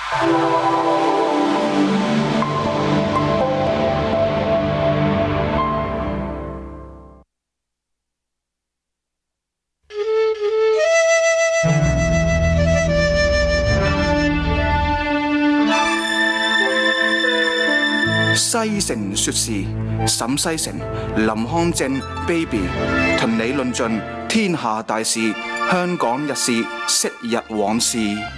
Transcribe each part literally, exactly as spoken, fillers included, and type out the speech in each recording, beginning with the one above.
西城說事，沈西城、林康正 baby 同你論盡天下大事、香港日事、昔日往事。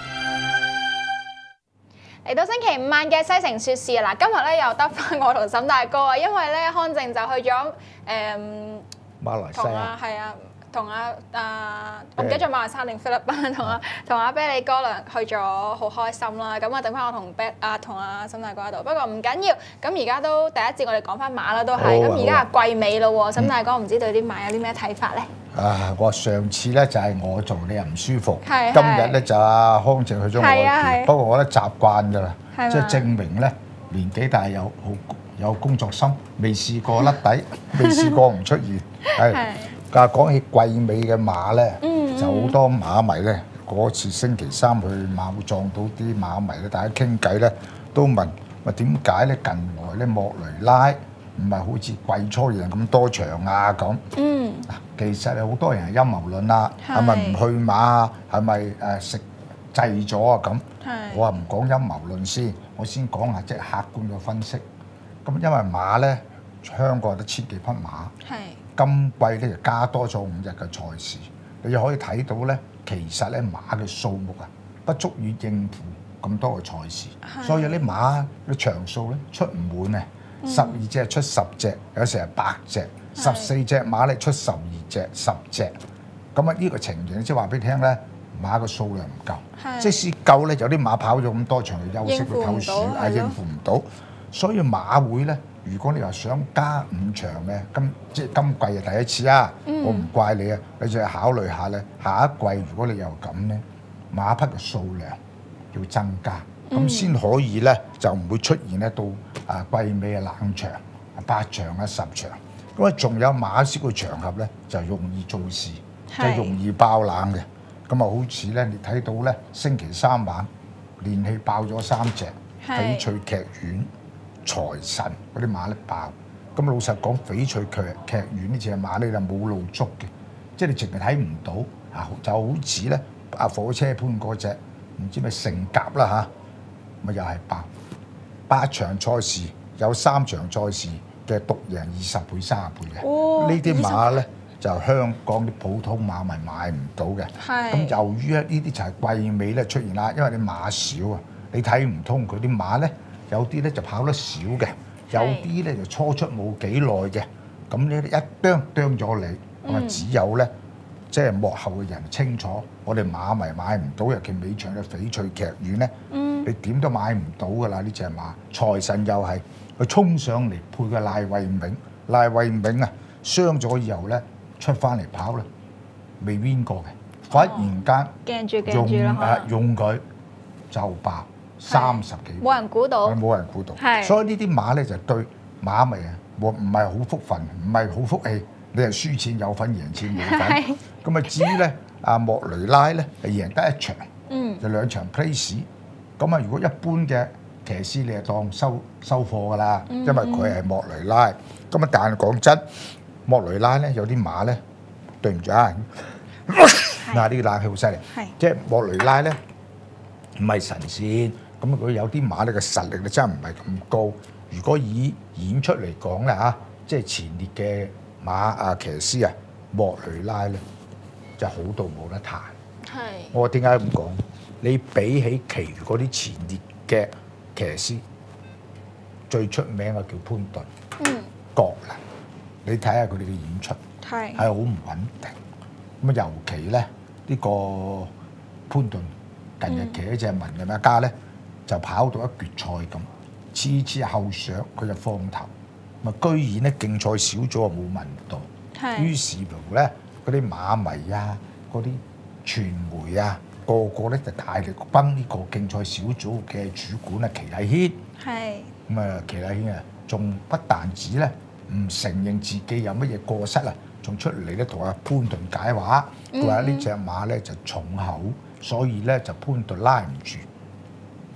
嚟到星期五晚嘅西城說事啦，今日咧又得翻我同沈大哥啊，因為咧康正就去咗誒、嗯、 馬來西亞， 係啊。同阿啊，我唔記得咗馬來西亞定菲律賓，同阿同阿啤梨哥倆去咗，好開心啦！咁啊，等翻我同啤啊同阿沈大哥喺度。不過唔緊要，咁而家都第一節我哋講翻馬啦，都係咁而家係季尾咯喎，沈大哥唔知對啲馬有啲咩睇法咧？ 啊！我上次咧就係我做你又唔舒服， 係今日咧就阿康正去咗外邊，不過我都習慣㗎啦，即係證明咧年紀大有好有工作心，未試過甩底，未試過唔出現，係。但係講起季尾嘅馬咧，嗯嗯就好多馬迷咧。嗰次星期三去馬會撞到啲馬迷咧，大家傾偈咧都問：話點解咧近來咧莫雷拉唔係好似季初贏咁多場啊咁？嗯，其實係好多人係陰謀論啦，係咪唔去馬啊？係咪誒食滯咗啊？咁我話唔講陰謀論先，我先講下即係客觀嘅分析。咁因為馬咧，香港得千幾匹馬。係。今季咧就加多咗五日嘅賽事，你可以睇到咧，其實咧馬嘅數目啊不足以應付咁多嘅賽事，所以啲馬嘅場數咧出唔滿啊，十二隻出十隻，有時係八隻，十四隻馬咧出十二隻、十隻，咁啊呢個情形即係話俾你聽咧，馬嘅數量唔夠，即使夠咧，有啲馬跑咗咁多場去休息去唞暑，係應付唔到，所以馬會咧。如果你話想加五場嘅，今即係今季係第一次啊，嗯、我唔怪你啊，你就係考慮下咧，下一季如果你又咁咧，馬匹嘅數量要增加，咁先、嗯、可以咧就唔會出現咧到啊季尾嘅冷場，八場啊十場，咁啊仲有馬師嘅場合咧就容易做事，是就容易爆冷嘅，咁啊好似咧你睇到咧星期三晚連氣爆咗三隻翡翠劇院。財神嗰啲馬咧爆，咁老實講，翡翠劇劇院呢隻馬咧就冇露足嘅，即係你淨係睇唔到啊，就好似咧啊火車潘嗰隻唔知咩成甲啦嚇，咪又係爆。八場賽事有三場賽事嘅獨贏二十倍、三十倍嘅，哦、呢啲馬咧就香港啲普通馬迷買唔到嘅。係。咁由於咧呢啲就係季尾咧出現啦，因為啲馬少啊，你睇唔通佢啲馬咧。有啲咧就跑得少嘅，有啲咧就初出冇幾耐嘅，咁咧一啄啄咗你，咁啊只有咧即係幕後嘅人清楚，我哋馬迷買唔到，尤其尾場嘅翡翠劇院咧，嗯、你點都買唔到噶啦呢隻馬。財神又係佢衝上嚟配個賴慧銘，賴慧銘啊傷咗以後咧出翻嚟跑咧，未 win 過嘅，忽然間用誒用佢就爆。三十幾， 冇人估到， 冇人估到，所以呢啲馬咧就對馬迷啊，冇唔係好福分，唔係好福氣。你係輸錢有份，贏錢冇份。咁啊至於咧，阿莫雷拉咧係贏得一場，嗯，就兩場 place。咁啊，如果一般嘅騎師你係當收收貨㗎啦，因為佢係莫雷拉。咁啊，但係講真，莫雷拉咧有啲馬咧，對唔住啊，嗱呢個冷氣好犀利，即係莫雷拉咧唔係神仙。咁佢有啲馬咧嘅實力咧真係唔係咁高。如果以演出嚟講咧嚇，即係前列嘅馬啊騎師啊，莫雷拉咧就好到冇得彈。係。我話點解咁講？你比起其餘嗰啲前列嘅騎師，最出名嘅叫潘頓。嗯。國能，你睇下佢哋嘅演出係係好唔穩定。咁啊，尤其咧呢個潘頓近日騎一隻文嘅咩家咧。就跑到一決賽咁，次次後上佢就放頭，咪居然咧競賽少咗啊冇問到，是於是乎咧嗰啲馬迷啊、嗰啲傳媒啊，個個咧就大力幫呢個競賽小組嘅主管啊，祁禮軒，係咁啊，祁禮軒啊，仲不但止咧唔承認自己有乜嘢過失啊，仲出嚟咧同阿潘頓解話，佢話呢隻馬咧就重口，所以咧就潘頓拉唔住。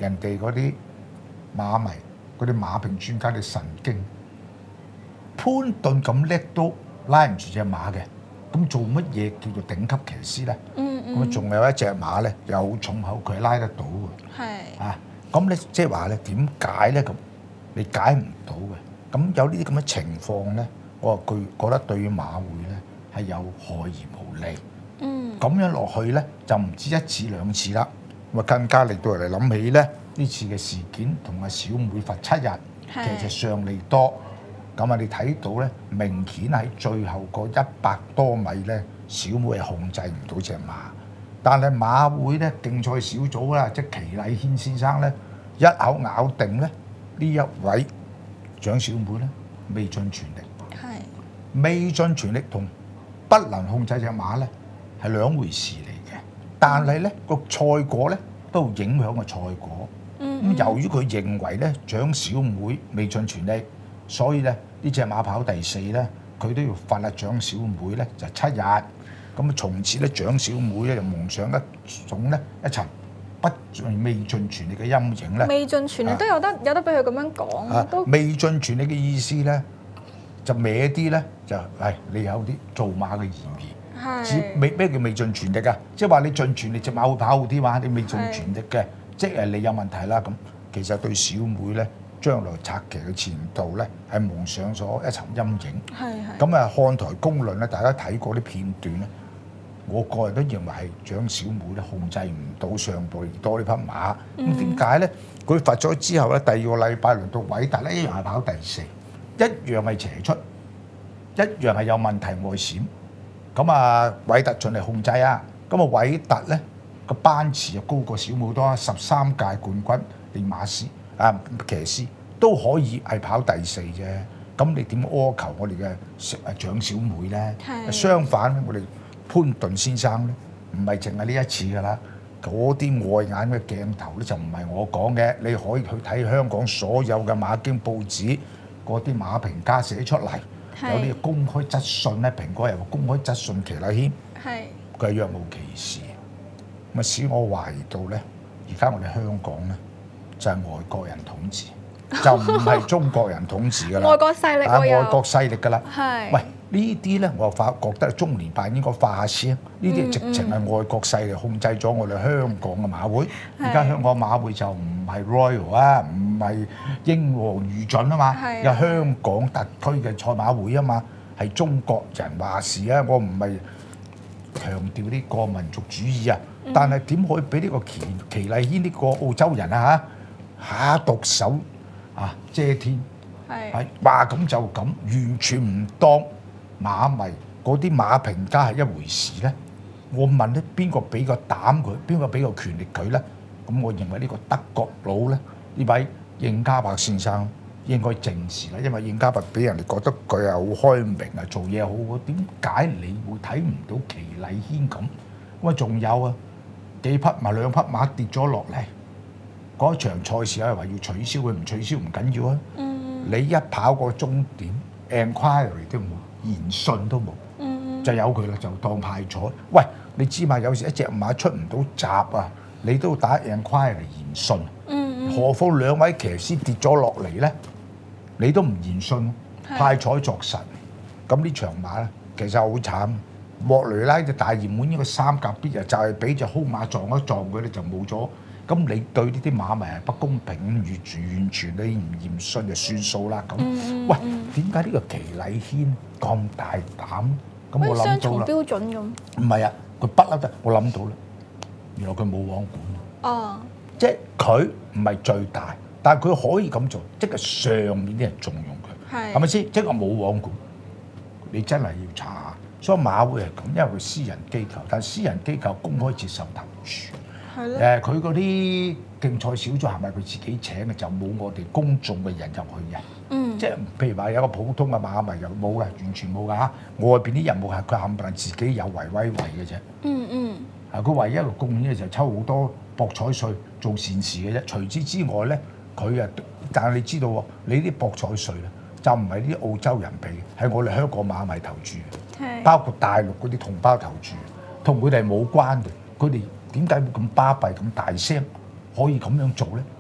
人哋嗰啲馬迷、嗰啲馬評專家啲神經。潘頓咁叻都拉唔住隻馬嘅，咁做乜嘢叫做頂級騎師咧？ 嗯嗯。 咁仲有一隻馬咧，有重口，佢係拉得到嘅。 係。 啊，咁你即係話咧點解咧？咁你解唔到嘅。咁有呢啲咁嘅情況咧，我話佢覺得對於馬會咧係有害而無利。 嗯。咁樣落去咧就唔止一次兩次啦，咁啊更加令到人哋諗起咧呢次嘅事件同阿小妹罰七日，其實上利多。咁啊，你睇到咧，明顯喺最後嗰一百多米咧，小妹係控制唔到隻馬。但係馬會咧競賽小組啦，即係祁禮軒先生咧，一口咬定咧呢一位蔣小妹咧未盡全力。係。未盡全力同不能控制隻馬咧係兩回事嚟嘅。但係咧個賽果咧都影響個賽果。嗯。咁由於佢認為咧蔣小妹未盡全力。所以咧，呢隻馬跑第四咧，佢都要罰阿蔣小妹咧就七日。咁啊，從此咧，蔣小妹咧就蒙上一種咧一層不盡未盡全力嘅陰影咧。未盡全力都有得、啊、有得俾佢咁樣講。啊、都未盡全力嘅意思咧，就歪啲咧就係、哎、你有啲做馬嘅嫌疑。係。只未咩叫未盡全力啊？即係話你盡全力隻馬會跑好啲嘛？你未盡全力嘅，即係你有問題啦。咁其實對小妹咧。將來策騎嘅前途咧，係蒙上咗一層陰影。係係。咁啊，看台公論咧，大家睇過啲片段咧，我個人都認為係蔣小妹咧控制唔到上步多呢匹馬。咁點解咧？佢罰咗之後咧，第二個禮拜輪到韋達咧，一樣係跑第四，一樣係斜出，一樣係有問題外閃。咁啊，韋達盡力控制啊。咁啊，韋達咧個班次又高過小妹好多，十三屆冠軍練馬師。啊，騎師都可以係跑第四啫，咁你點苛求我哋嘅誒蔣小妹咧？相反，我哋潘頓先生咧，唔係淨係呢一次㗎啦，嗰啲外眼嘅鏡頭咧就唔係我講嘅，你可以去睇香港所有嘅馬經報紙嗰啲馬評家寫出嚟，有啲公開質詢咧，蘋果有個公開質詢祁禮軒，佢係若無其事，咁啊使我懷疑到咧，而家我哋香港咧。就係外國人統治，就唔係中國人統治㗎啦。外國勢力啊，外國勢力㗎啦。係。喂，呢啲咧，我發覺得中聯辦應該發下聲。呢啲直情係外國勢力控制咗我哋香港嘅馬會。而家香港馬會就唔係 Royal 啊，唔係英皇御准啊嘛，有香港特區嘅賽馬會啊嘛，係中國人話事啊。我唔係強調呢個民族主義啊，但係點可以俾呢個祁祁禮軒呢個澳洲人啊嚇？下毒手啊，遮天係話咁就咁，完全唔當馬迷嗰啲馬評家係一回事咧。我問咧，邊個俾個膽佢？邊個俾個權力佢咧？咁我認為呢個德國佬咧，呢位應家伯先生應該正視啦，因為應家伯俾人哋覺得佢係好開明啊，做嘢好好。點解你會睇唔到祁禮軒咁？咁啊，仲有啊，幾匹馬兩匹馬跌咗落嚟。嗰場賽事係話要取消，佢唔取消唔緊要啊！嗯、你一跑過終點 ，enquiry 都冇，言訊都冇，嗯、就由佢啦，就當派彩。喂，你知嘛？有時一隻馬出唔到閘啊，你都打 enquiry 言訊，嗯、何況兩位騎師跌咗落嚟咧，你都唔言訊，派彩作實。咁呢場馬咧，其實好慘。莫雷拉隻大熱門呢個三甲必日就係俾隻兇馬撞一撞佢咧，就冇咗。咁你對呢啲馬迷係不公平，完完全你唔驗信就算數啦。咁，嗯、喂，點解呢個祁禮軒咁大膽？咁我諗到啦。雙重標準咁。唔係啊，佢不嬲得，我諗到啦。原來佢冇網管。哦。即係佢唔係最大，但係佢可以咁做，即係上面啲人重用佢。係。係咪先？即係我冇網管，你真係要查下。所以馬會係咁，因為佢私人機構，但係私人機構公開接受投注。誒佢嗰啲競賽小組係咪佢自己請嘅？就冇我哋公眾嘅人入去嘅。嗯。即係譬如話有個普通嘅馬迷又冇嘅，完全冇㗎嚇。外邊啲人冇係佢冚唪唥自己有為威為嘅啫。嗯嗯。啊，佢唯一一個貢獻就係抽好多博彩稅做善事嘅啫。除此之外咧，佢啊，但係你知道喎，你啲博彩稅咧就唔係啲澳洲人俾嘅，係我哋香港馬迷投注嘅。係。包括大陸嗰啲同胞投注，同佢哋冇關嘅，佢哋。點解會咁巴閉咁大聲可以咁樣做咧？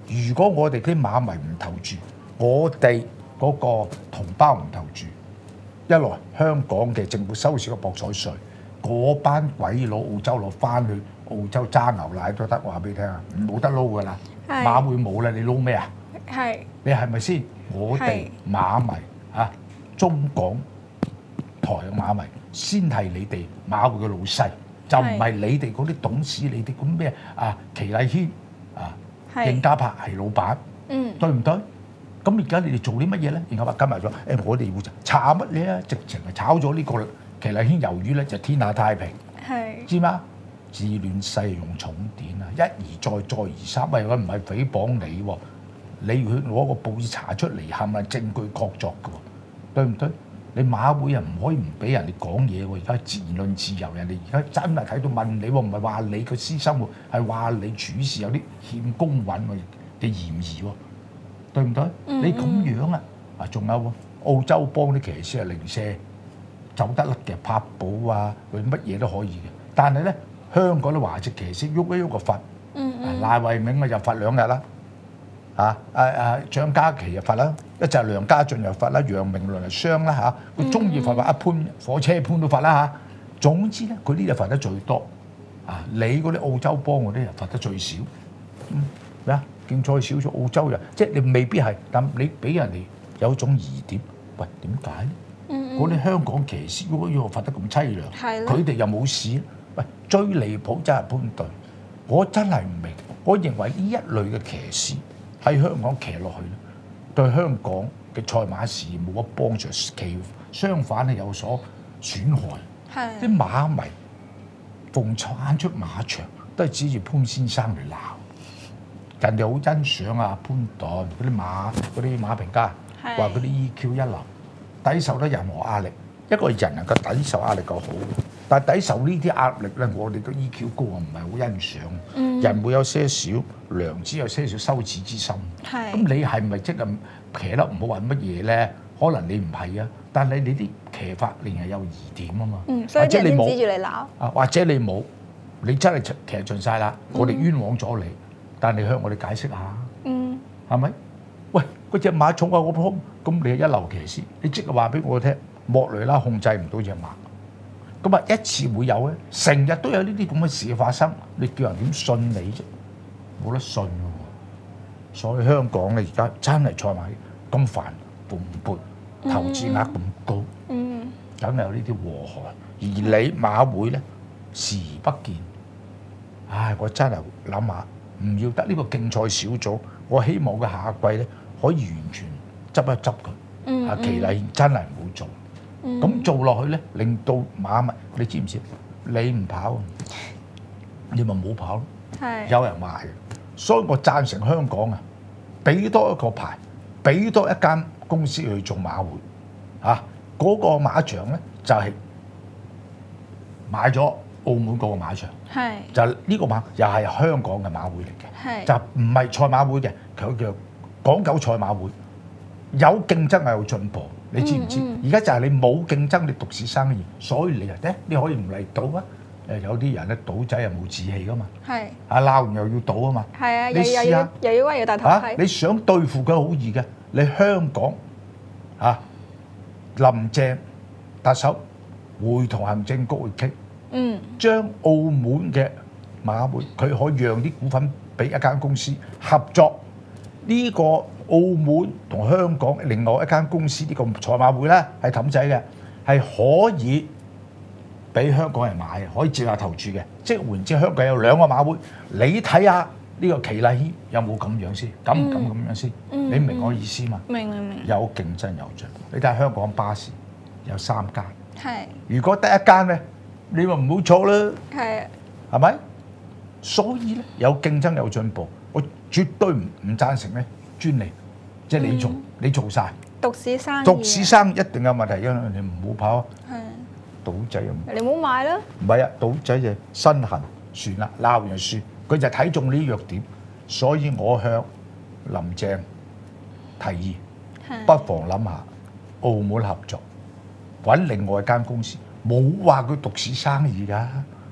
如果我哋啲馬迷唔投注，我哋嗰個同胞唔投注，一來香港嘅政府收少個博彩稅，嗰班鬼佬澳洲佬翻去澳洲揸牛奶都得，話俾你聽啊，冇得撈噶啦，馬會冇啦，你撈咩啊？係你係咪先？我哋馬迷啊，中港台嘅馬迷先係你哋馬會嘅老細，就唔係你哋嗰啲董事，你哋咁咩啊？祁禮軒啊，應家柏係老闆，嗯，對唔對？咁而家你哋做啲乜嘢咧？然後話跟埋咗，誒我哋會炒乜嘢啊？直情係炒咗呢個祁禮軒魷魚咧，就天下太平，係知嗎？治亂世用重典啊！一而再，再而三，喂，我唔係誹謗你喎，你要去攞個報紙查出嚟，係咪證據確鑿嘅喎？對唔對？你馬會又唔可以唔俾人哋講嘢喎！而家言論自由，人哋而家真係睇到問你喎，唔係話你個私生活，係話你處事有啲欠公允嘅嫌疑喎，對唔對？嗯嗯你咁樣啊，啊仲有喎，澳洲幫啲騎師係零舍走得甩嘅，拍保啊，佢乜嘢都可以嘅，但係咧。香港啲華籍騎師喐一喐個罰，賴慧銘啊就罰兩日啦，啊啊啊張家琪就罰啦，一就梁家俊又罰啦，楊明倫就傷啦嚇，佢中意罰罰一潘火車潘都罰啦嚇。總之咧，佢呢就罰得最多，啊你嗰啲澳洲幫嗰啲人罰得最少，嗯咩啊？競賽少咗澳洲人，即係你未必係，但你俾人哋有種疑點，喂點解咧？嗰啲香港騎師如果要罰得咁凄涼，佢哋又冇事。喂，最離譜真係潘頓，我真係唔明。我認為呢一類嘅騎師喺香港騎落去咧，對香港嘅賽馬事業冇乜幫助，其相反係有所損害。啲馬迷逢產出馬場都係指住潘先生嚟鬧，人哋好欣賞啊潘頓嗰啲馬嗰啲馬評家，話嗰啲 E Q 一流，抵受得任何壓力。一個人能夠抵受壓力夠好。但係抵受呢啲壓力咧，我哋都 E Q 高啊，唔係好欣賞。嗯、人會有些少良知，有些少羞恥之心。係。咁你係咪即係騎得唔好話乜嘢咧？可能你唔係啊，但係你啲騎法令人有疑點啊嘛。嗯，所以啲人指住你鬧。啊，或者你冇，你真係騎盡晒啦，我哋冤枉咗你，但係你向我哋解釋下。嗯。係咪？喂，嗰隻馬重啊，我鋪，咁你係一流騎師，你即係話俾我聽，莫雷拉控制唔到隻馬。咁啊，一次會有咧，成日都有呢啲咁嘅事發生，你叫人點信你啫？冇得信喎。所以香港咧而家真係賽馬咁繁蓬勃，投資額咁高，嗯，梗係有呢啲禍害。而你馬會咧視而不見，唉！我真係諗下，唔要得呢個競賽小組，我希望佢下季咧可以完全執一執佢。嗯，啊，祁禮真係唔好做。咁、嗯、做落去咧，令到馬迷，你知唔知？你唔跑，你咪冇跑咯。係有人賣，所以我贊成香港啊，俾多一個牌，俾多一間公司去做馬會。啊，嗰、那個馬場咧就係、是、買咗澳門嗰個馬場，係就呢個馬又係香港嘅馬會嚟嘅，係就唔係賽馬會嘅，佢叫港九賽馬會，有競爭係有進步。你知唔知？而家、嗯嗯、就係你冇競爭，你獨市生意，所以你啊，咧你可以唔嚟賭啊！誒，有啲人咧賭仔又冇志氣噶嘛，係啊鬧完又要賭啊嘛，係啊，你試下又要威又戴頭盔、啊，你想對付佢好易嘅，你香港啊林鄭特首會同行政局去傾，嗯，將澳門嘅馬會佢可以讓啲股份俾一間公司合作呢、這個。澳門同香港另外一間公司呢個賽馬會咧係氹仔嘅，係可以俾香港人買，可以接下投注嘅。即係換言之，香港有兩個馬會，你睇下呢個祁禮軒有冇咁樣先，敢唔敢咁樣先？嗯、你明我意思嘛？明明明。有競爭有進步。你睇下香港巴士有三間，係。如果得一間咧，你咪唔好錯啦。係。係咪？所以咧有競爭有進步，我絕對唔唔贊成咧。專利，即係你做，嗯、你做晒。獨市生意。獨市生意一定有問題嘅，你唔好跑。係。賭仔咁。你唔好買啦。唔係啊，賭仔就身痕，算啦，鬧完就算。佢就睇中呢啲弱點，所以我向林鄭提議，不妨諗下澳門合作，揾另外一間公司，冇話佢獨市生意㗎。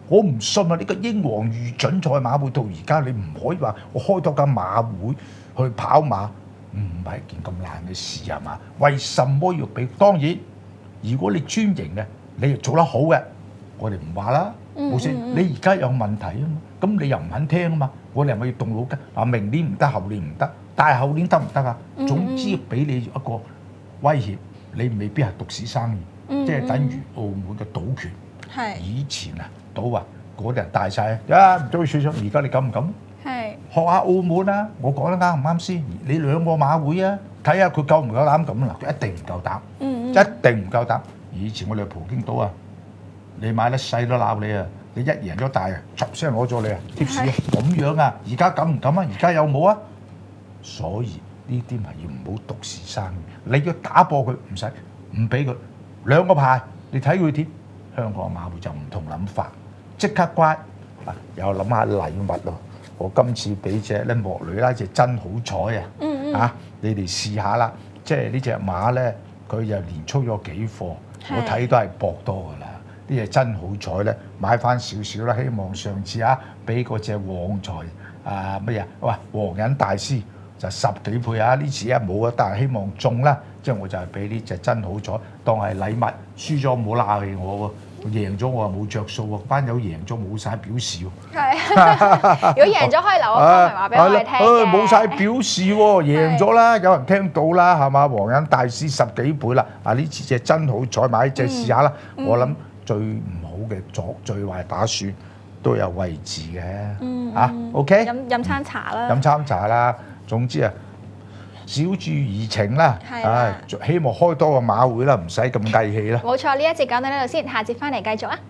我唔信啊！呢個英皇御準賽馬會到而家，你唔可以話我開多間馬會去跑馬，唔係件咁難嘅事係嘛？為什麼要俾？當然，如果你專營嘅，你又做得好嘅，我哋唔話啦，冇事。你而家有問題啊嘛，咁你又唔肯聽啊嘛，我哋係咪要動腦筋？啊，明年唔得，後年唔得，但係後年得唔得啊？總之俾你一個威脅，你未必係獨市生意，即係等於澳門嘅賭權。係以前啊。賭啊！嗰啲人大晒啊，唔中意選上。而家你敢唔敢？係學下澳門啊！我講得啱唔啱先？你兩個馬會啊，睇下佢夠唔夠膽咁啦？一定唔夠膽，嗯嗯一定唔夠膽。以前我哋葡京賭啊，你買得細都鬧你啊！你一贏咗大啊，唰聲攞咗你啊貼士啊，咁樣啊！而家敢唔敢啊？而家有冇啊？所以呢啲咪要唔好獨市生意。你要打破佢唔使，唔俾佢兩個牌，你睇佢點？香港馬會就唔同諗法。即刻乖啊！又諗下禮物咯。我今次俾隻咧莫雷拉隻真好彩啊！嗯嗯啊，你哋試下啦。即係呢隻馬咧，佢又連出咗幾貨，我睇都係搏多噶啦。呢隻真好彩咧，買翻少少啦。希望上次啊，俾嗰隻旺財啊乜嘢？喂，皇仁大師就十幾倍啊！呢次啊冇啊，但係希望中啦。即係我就係俾呢隻真好彩當係禮物，輸咗唔好鬧氣我喎。贏咗我又冇着數喎，班友贏咗冇晒表示喎。係，如果贏咗可以留個 comment話俾我哋聽嘅。冇晒表示喎，贏咗啦，有人聽到啦，係嘛？皇仁大師十幾倍啦，啊呢次隻真好彩買隻試下啦。我諗最唔好嘅作最壞打算都有位置嘅。嗯。嚇 ，OK。飲飲餐茶啦。飲餐茶啦，總之啊。小注怡情啦，唉，希望開多個馬會啦，唔使咁計氣啦。冇錯，呢一節講到呢度先，下節翻嚟繼續啊！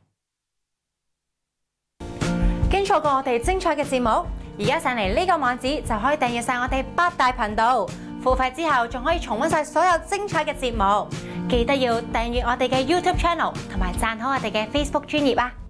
經錯過我哋精彩嘅節目，而家上嚟呢個網址就可以訂閱晒我哋八大頻道，付費之後仲可以重溫晒所有精彩嘅節目。記得要訂閱我哋嘅 YouTube channel 同埋讚好我哋嘅 Facebook 專頁啊！